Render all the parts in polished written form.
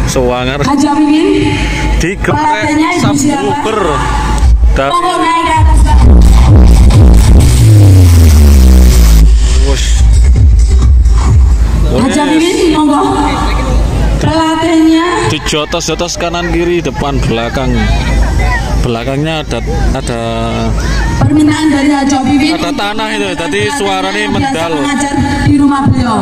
Sewanger Haja Mimin digeprek subwoofer. Monggo naik ke atas Pak. Haja Mimin monggo. Pelatihnya Dijotos-jotos kanan kiri depan belakang. Belakangnya ada permintaan dari Haja Mimin. ada tanah itu, tadi suaranya mendal. Mengajar di rumah beliau.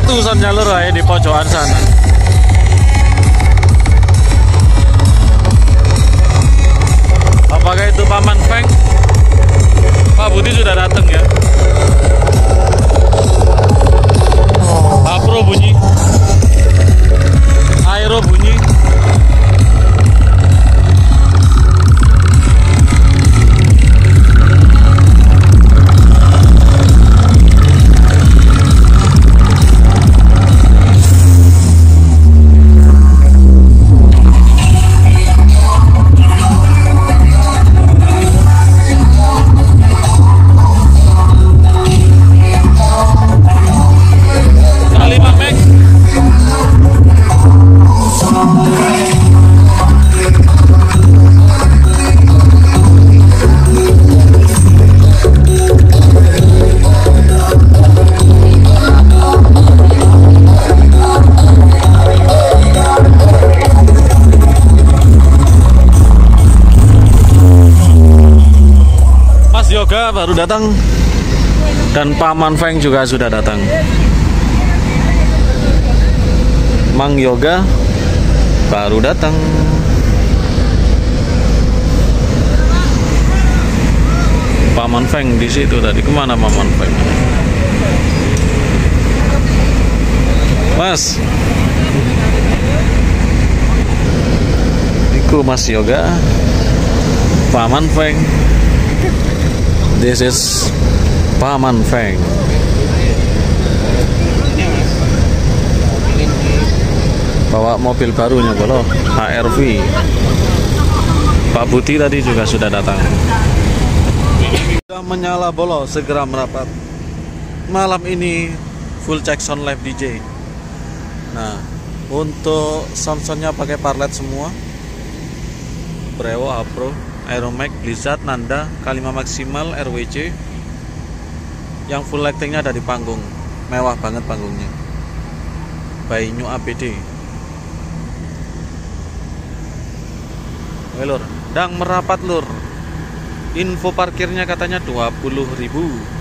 satu soundnya lur ya di pojokan sana. Apakah itu Paman Feng? Pak Budi sudah datang ya. Apro bunyi, aero bunyi. Yoga baru datang dan Paman Feng juga sudah datang. Mang Yoga baru datang. Paman Feng di situ tadi. Kemana Paman Feng? Mas, iku Mas Yoga, Paman Feng. This is Paman Feng. Bawa mobil barunya bolo, HRV. Pak Budi tadi juga sudah datang. Sudah menyala bolo, segera merapat. Malam ini full check sound live DJ. Nah, untuk sound-soundnya pakai parlet semua. Brewo, Apro, Aeromax, Blizzard, Nanda, K5 Maximal, RWC. Yang full lightingnya ada di panggung. Mewah banget panggungnya. By New APD. Oke lur, dang merapat lur. Info parkirnya katanya 20.000.